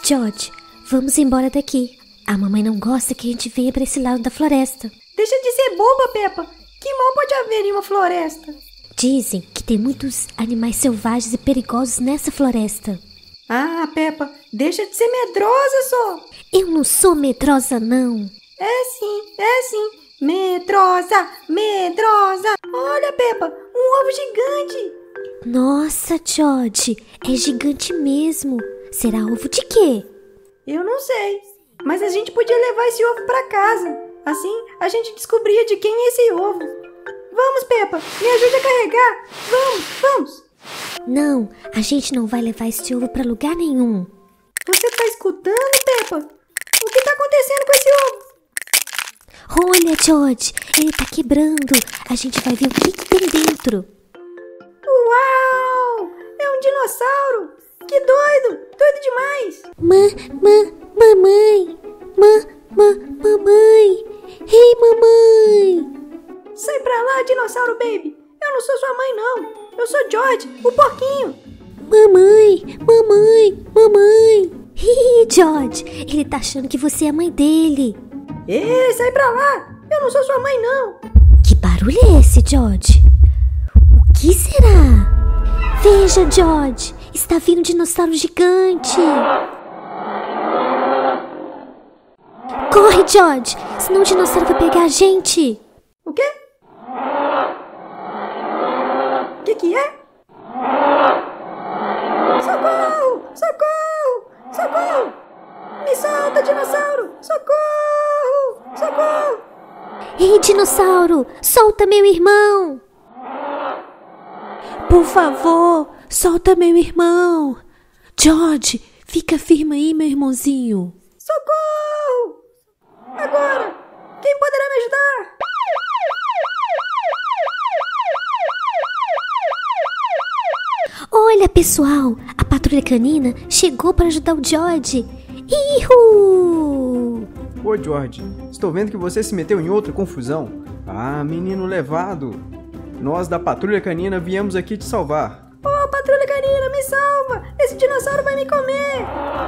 George, vamos embora daqui. A mamãe não gosta que a gente venha pra esse lado da floresta. Deixa de ser boba, Peppa. Que mal pode haver em uma floresta? Dizem que tem muitos animais selvagens e perigosos nessa floresta. Ah, Peppa, deixa de ser medrosa só. Eu não sou medrosa, não. É sim. Medrosa. Olha, Peppa, um ovo gigante. Nossa, George, é gigante mesmo. Será ovo de quê? Eu não sei, mas a gente podia levar esse ovo pra casa. Assim, a gente descobria de quem é esse ovo. Vamos, Peppa, me ajude a carregar. Vamos. Não, a gente não vai levar esse ovo pra lugar nenhum. Você tá escutando, Peppa? O que tá acontecendo com esse ovo? Olha, George, ele tá quebrando. A gente vai ver o que tem dentro. Uau! É um dinossauro! Que doido! Doido demais! Mamãe! Mamãe! Ei, mamãe! Sai pra lá, dinossauro baby! Eu não sou sua mãe, não! Eu sou George, o porquinho! Mamãe! Ih, George, ele tá achando que você é a mãe dele. Ei, sai pra lá! Eu não sou sua mãe, não! Que barulho é esse, George? O que será? Veja, George! Está vindo um dinossauro gigante! Corre, George! Senão o dinossauro vai pegar a gente! O quê? O que é? Socorro! Me solta, dinossauro! Socorro! Ei, dinossauro! Solta meu irmão! Por favor, solta meu irmão! George, fica firme aí, meu irmãozinho! Socorro! Agora! Quem poderá me ajudar? Olha, pessoal! A patrulha canina chegou para ajudar o George! Ihu! Ô, George, estou vendo que você se meteu em outra confusão. Ah, menino levado! Nós da patrulha canina viemos aqui te salvar. Ô, patrulha canina, me salva! Esse dinossauro vai me comer!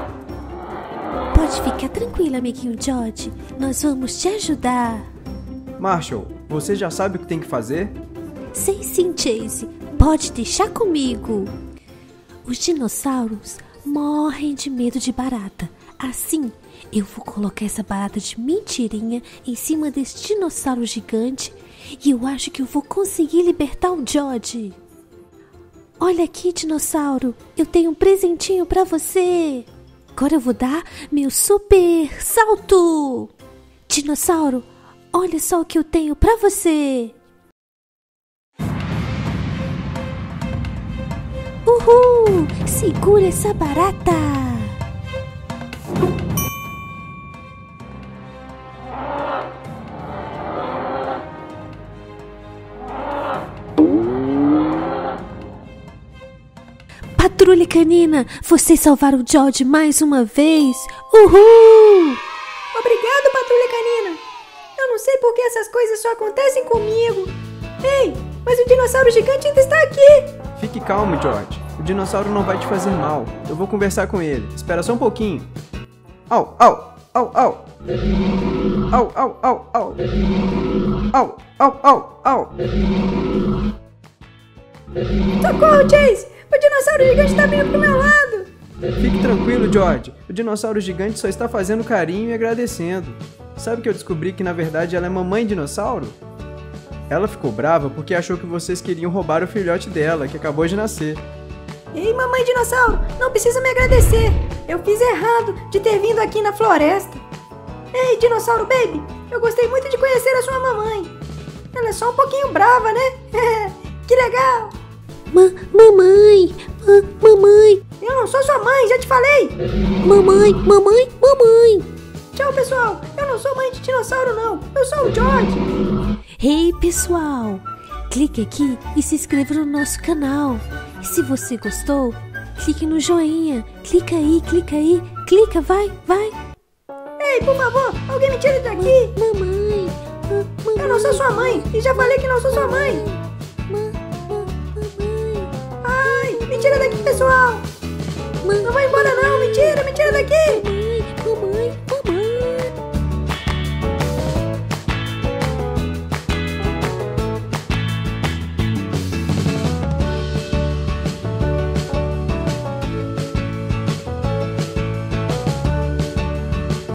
Pode ficar tranquilo, amiguinho George. Nós vamos te ajudar. Marshall, você já sabe o que tem que fazer? Sei sim, Chase. Pode deixar comigo. Os dinossauros morrem de medo de barata. Assim, eu vou colocar essa barata de mentirinha em cima desse dinossauro gigante e eu acho que eu vou conseguir libertar o George. Olha aqui, dinossauro. Eu tenho um presentinho pra você. Agora eu vou dar meu super salto. Dinossauro, olha só o que eu tenho pra você. Uhul! Segura essa barata! Patrulha canina, vocês salvaram o George mais uma vez! Uhul! Obrigado, patrulha canina! Eu não sei por que essas coisas só acontecem comigo. Ei, mas o dinossauro gigante ainda está aqui! Fique calmo, George. O dinossauro não vai te fazer mal. Eu vou conversar com ele. Espera só um pouquinho. Au! Socorro, Chase! O dinossauro gigante está vindo pro meu lado! Fique tranquilo, George. O dinossauro gigante só está fazendo carinho e agradecendo. Sabe que eu descobri que na verdade ela é mamãe dinossauro? Ela ficou brava porque achou que vocês queriam roubar o filhote dela, que acabou de nascer. Ei, mamãe dinossauro, não precisa me agradecer. Eu fiz errado de ter vindo aqui na floresta. Ei, dinossauro baby, eu gostei muito de conhecer a sua mamãe. Ela é só um pouquinho brava, né? Que legal. Mamãe! Eu não sou sua mãe, já te falei. Mamãe! Tchau, pessoal. Eu não sou mãe de dinossauro, não. Eu sou o George. Ei, pessoal! Clique aqui e se inscreva no nosso canal. E se você gostou, clique no joinha. Clica aí, clica, vai! Ei, por favor, alguém me tire daqui. Mamãe! Eu não sou sua mãe e já falei que não sou sua mãe. Mamãe! Ai, me tira daqui, pessoal. Não vai embora não, mentira daqui!